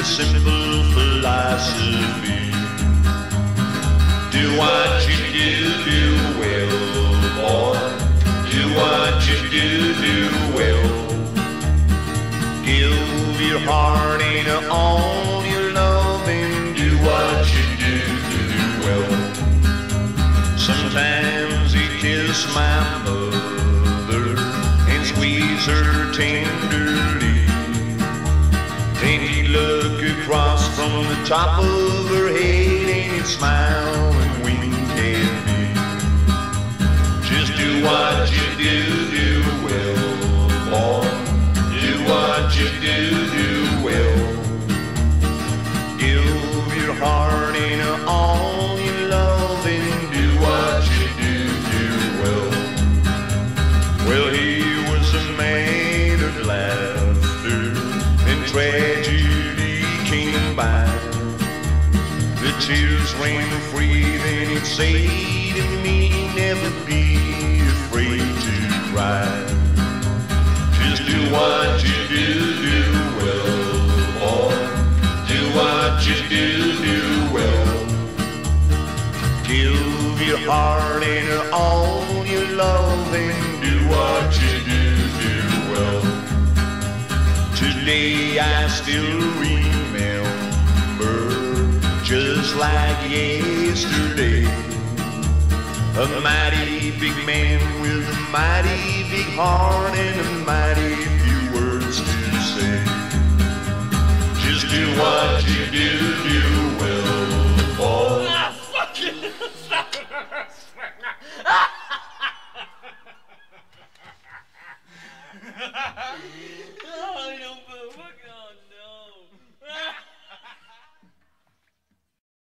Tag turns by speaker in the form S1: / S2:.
S1: simple philosophy. Do what you do well, boy. Do what you do well. Give your heart and all your love and do what you do well. Sometimes he kissed my mother and squeezed her tenderly. Then he looked across from the top of her head and he'd smile and wink at me. Just do what you do well, boy. Do what you do well. Give your heart and all your love and do what you do well. Well, he was a man of laughter and tragedy came by. The tears rained free, then he'd say to me, never be afraid to cry. Just do what you do well, boy. Do what you do well. Give your heart and all your love and do what you do well. Today I still remember, just like yesterday, a mighty big man with a mighty big heart and a mighty few words to say. Just do what you do